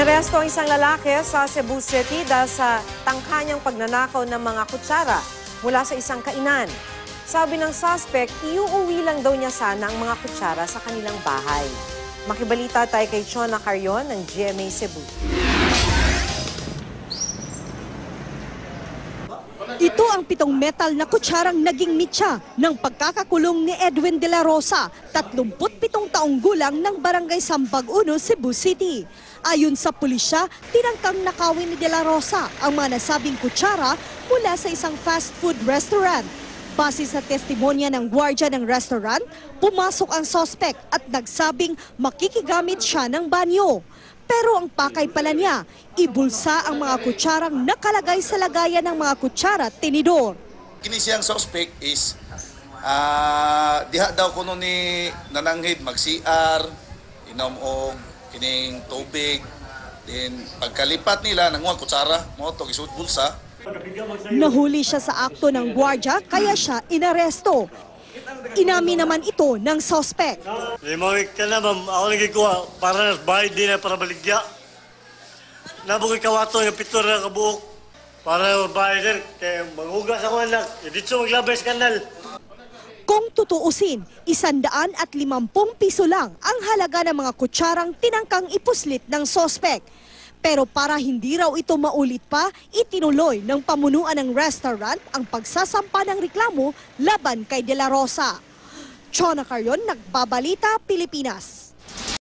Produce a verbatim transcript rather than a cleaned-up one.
Inaresto ang isang lalaki sa Cebu City dahil sa tangkanyang pagnanakaw ng mga kutsara mula sa isang kainan. Sabi ng suspect, iuuwi lang daw niya sana ang mga kutsara sa kanilang bahay. Makibalita tayo kay Chona Carrion ng G M A Cebu. Ito ang pitong metal na kutsarang naging mitya ng pagkakakulong ni Edwin de la Rosa, tatlumput pitong taong gulang ng Barangay Sambag Uno, Cebu City. Ayon sa pulisya, tinangkang nakawin ni de la Rosa ang mga nasabing kutsara mula sa isang fast food restaurant. Base sa testimonya ng gwardiya ng restaurant, pumasok ang suspect at nagsabing makikigamit siya ng banyo. Pero ang pakay pala niya, ibulsa ang mga kutsarang nakalagay sa lagayan ng mga kutsara at tinidor. Kini siyang suspect is uh, diha daw kuno ni nananghid mag-C R, inom og kining tubig, then pagkalipat nila nanguha kutsara mo to gisud bulsa. Nahuli siya sa akto ng gwardiya kaya siya inaresto. Inamin naman ito ng suspect. Limawik ka na, ma'am. Ako nagkikuha para bayad din na para baligya. Nabukay kawato yung pitor na kabuok para bayad din. Kaya maghugas ako anak. Dito maglabay sa kanal. Kung tutuusin, isandaan at limampung piso lang ang halaga ng mga kutsarang tinangkang ipuslit ng suspect. Pero para hindi raw ito maulit pa, itinuloy ng pamunuan ng restaurant ang pagsasampa ng reklamo laban kay De La Rosa. Chona Carrion, Nagbabalita, Pilipinas.